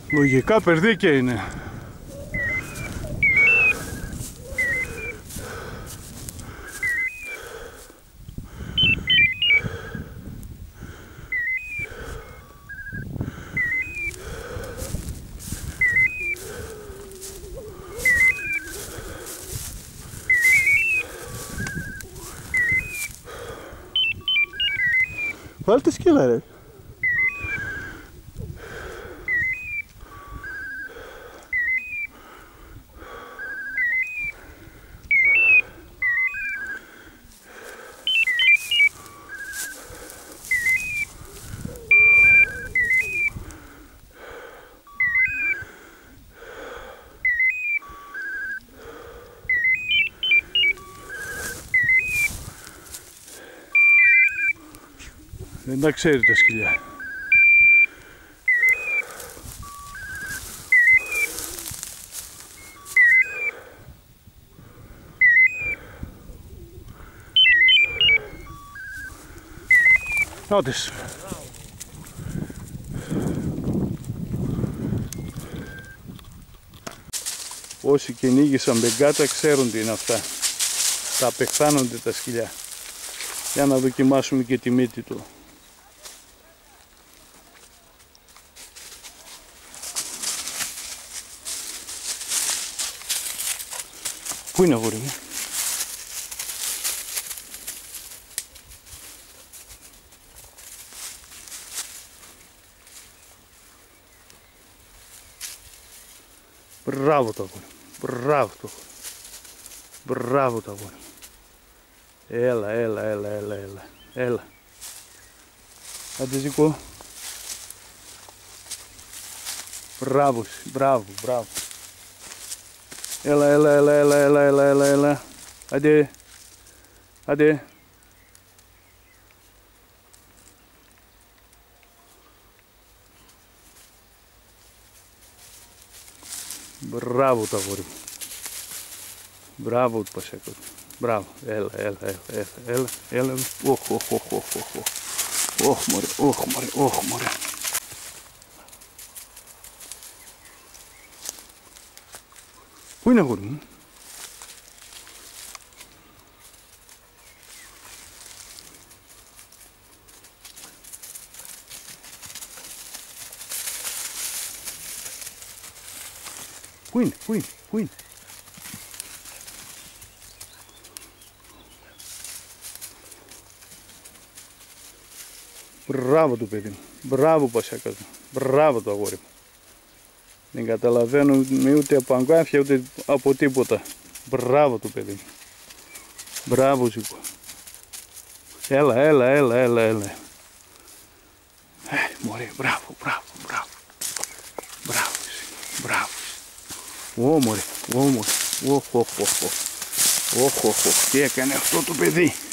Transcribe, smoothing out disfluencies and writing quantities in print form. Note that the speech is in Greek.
Λογικά περδίκια είναι. Βάλτε σκύλα ρε. Δεν τα ξέρει τα σκυλιά. Νότες. Όσοι κυνήγησαν μπεγκάτα ξέρουν τι είναι αυτά. Τα απεχθάνονται τα σκυλιά. Για να δοκιμάσουμε και τη μύτη του. Πού είναι αγόρι μου? Μπράβο το αγόρι μου, μπράβο το αγόρι μου, μπράβο το αγόρι μου. Έλα. Άντε Ζήκο. Μπράβο, μπράβο. Έλα. Άντε. Μπράβο το αγόρι μου. Μπράβο του Πασέκο. Μπράβο. Έλα. Όχ μωρέ. Πού είναι αγόρι μου? Πού είναι? Μπράβο του παιδί μου. Μπράβο Πασέκα μου. Μπράβο το αγόρι μου. Δεν καταλαβαίνω ούτε από αγκάθια ούτε από τίποτα. Μπράβο του παιδί μου. Μπράβο Ζήκο. Έλα. Μωρέ, μπράβο. Ω μωρέ. Οχ. Τι έκανε αυτό το παιδί?